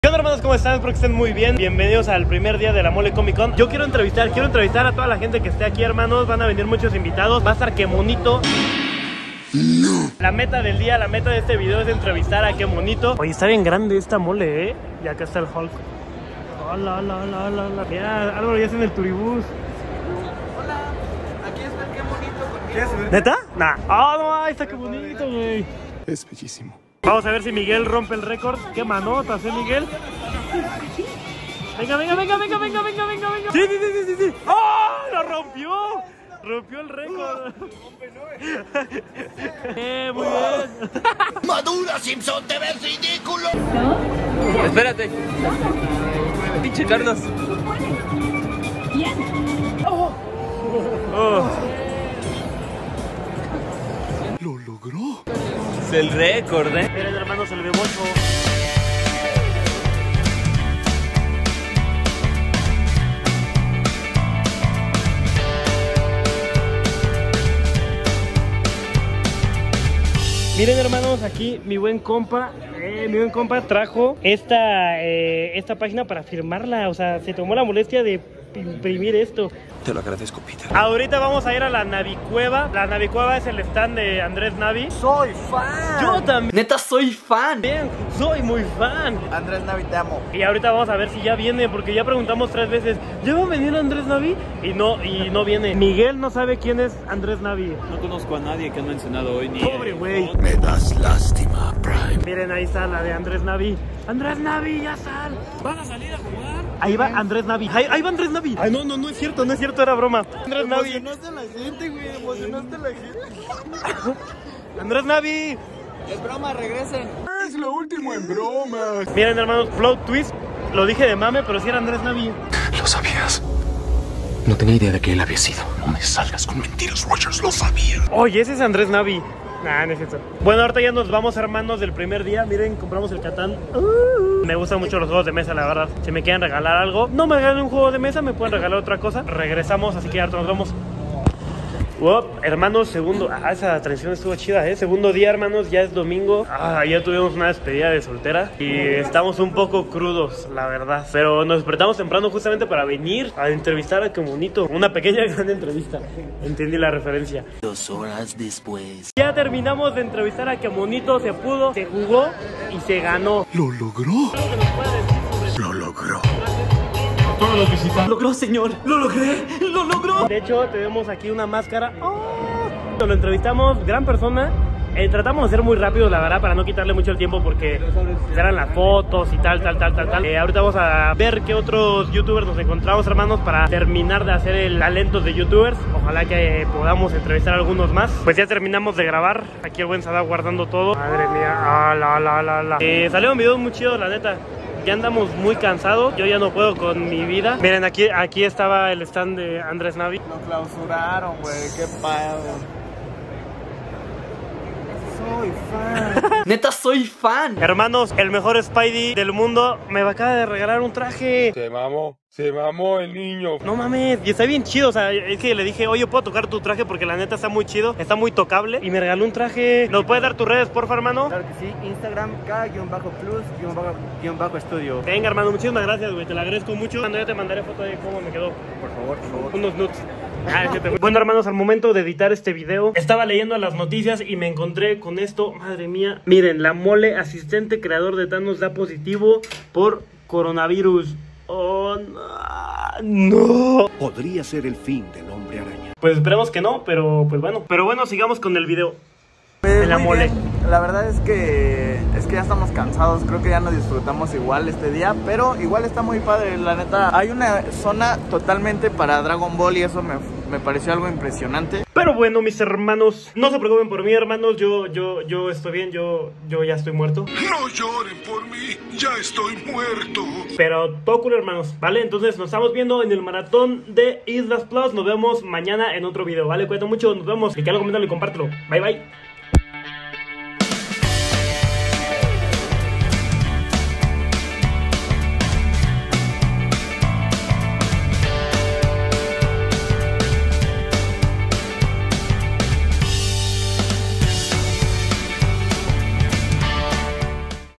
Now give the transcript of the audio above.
¿Qué onda, hermanos? ¿Cómo están? Espero que estén muy bien. Bienvenidos al primer día de la Mole Comic Con. Yo quiero entrevistar a toda la gente que esté aquí, hermanos. Van a venir muchos invitados. Va a estar Kemonito. No. La meta del día, la meta de este video es entrevistar a Kemonito. Oye, está bien grande esta mole, ¿eh? Y acá está el Hulk. Hola, hola, hola, hola, hola. Mira, Álvaro ya está en el turibús. Hola, aquí es ver Kemonito conmigo. ¿Neta? Nah. Ah, no, ahí está Kemonito, güey. Es bellísimo. Vamos a ver si Miguel rompe el récord. Qué manotas, Miguel. Venga, venga, venga, venga, venga, venga, venga, venga. Sí. ¡Oh! ¡Lo rompió! Rompió el récord. Muy bien. Madura, Simpson, te ves ridículo. Espérate. Pinche Carlos. Oh. Lo logró. Es el récord, Miren, hermanos, el bebocho. Miren, hermanos, aquí mi buen compa trajo esta página para firmarla. O sea, se tomó la molestia de imprimir esto. Te lo agradezco, Peter. Ahorita vamos a ir a la Navicueva. La Navicueva es el stand de Andrés Navi. Soy fan. Yo también. Neta, soy fan. Bien, soy muy fan. Andrés Navi, te amo. Y ahorita vamos a ver si ya viene, porque ya preguntamos 3 veces, ¿ya va a venir Andrés Navi? Y no viene. Miguel no sabe quién es Andrés Navi. No conozco a nadie que han mencionado hoy ni... Pobre güey. Me das lástima, Prime. Miren, ahí está la de Andrés Navi. Andrés Navi, ya sal. ¿Van a salir a jugar? Ahí va Andrés Navi. Ahí va Andrés Navi. Ay, no es cierto, era broma. Andrés Navi. Emocionaste a la gente, güey. Emocionaste a la gente. Andrés Navi. Es broma, regresen. Es lo último en bromas. Miren, hermanos, plot twist. Lo dije de mame, pero sí era Andrés Navi. Lo sabías. No tenía idea de que él había sido. No me salgas con mentiras, Rogers. Lo sabía. Oye, ese es Andrés Navi. Nah, no es cierto. Bueno, ahorita ya nos vamos, hermanos, del primer día. Miren, compramos el Catán. Me gustan mucho los juegos de mesa, la verdad. Si me quieren regalar algo, no me regalen un juego de mesa, me pueden regalar otra cosa. Regresamos, así que ahorita nos vamos. Hermanos, esa transición estuvo chida, segundo día, hermanos, ya es domingo. Ya tuvimos una despedida de soltera y estamos un poco crudos, la verdad. Pero nos despertamos temprano justamente para venir a entrevistar a Kemonito. Una pequeña gran entrevista. Entendí la referencia. 2 horas después. Ya terminamos de entrevistar a Kemonito, se pudo, se jugó y se ganó. Lo logró. Lo logró. Todos los visitantes. Lo logró, señor. Lo logré. Lo logró. De hecho, tenemos aquí una máscara. Lo entrevistamos, gran persona. Tratamos de ser muy rápido, la verdad, para no quitarle mucho el tiempo porque eran las fotos y tal. Ahorita vamos a ver qué otros youtubers nos encontramos, hermanos, para terminar de hacer el talento de youtubers. Ojalá que podamos entrevistar a algunos más. Pues ya terminamos de grabar. Aquí el buen Sada guardando todo. Madre mía. Salieron videos muy chidos, la neta. Ya andamos muy cansados, yo ya no puedo con mi vida. Miren, aquí estaba el stand de Andrés Navi. Lo clausuraron, güey, qué pedo. Soy fan. Neta, soy fan. Hermanos, el mejor Spidey del mundo me acaba de regalar un traje. Se mamó el niño. No mames, y está bien chido, o sea, es que le dije, oye, ¿puedo tocar tu traje? Porque la neta está muy chido, está muy tocable. Y me regaló un traje. ¿Nos puedes dar tus redes, porfa, hermano? Claro que sí, Instagram K-plus-estudio. Venga, hermano, muchísimas gracias, güey, te lo agradezco mucho. Cuando ya te mandaré foto de cómo me quedó. Por favor. Unos nudes. Bueno, hermanos, al momento de editar este video estaba leyendo las noticias y me encontré con esto. Madre mía. Miren, la mole, asistente creador de Thanos, da positivo por coronavirus. Oh, no. Podría ser el fin del hombre araña. Pues esperemos que no, pero pues bueno. Pero bueno, sigamos con el video de la mole. Bien. La verdad es que ya estamos cansados. Creo que ya no disfrutamos igual este día, pero igual está muy padre, la neta. Hay una zona totalmente para Dragon Ball y eso me pareció algo impresionante. Pero bueno, mis hermanos, no se preocupen por mí, hermanos. Yo estoy bien, yo ya estoy muerto. No lloren por mí, ya estoy muerto. Pero todo cool, hermanos, ¿vale? Entonces nos estamos viendo en el maratón de Islas Plus. Nos vemos mañana en otro video, ¿vale? Cuídate mucho, nos vemos. Clicalo, coméntalo y compártelo. Bye, bye.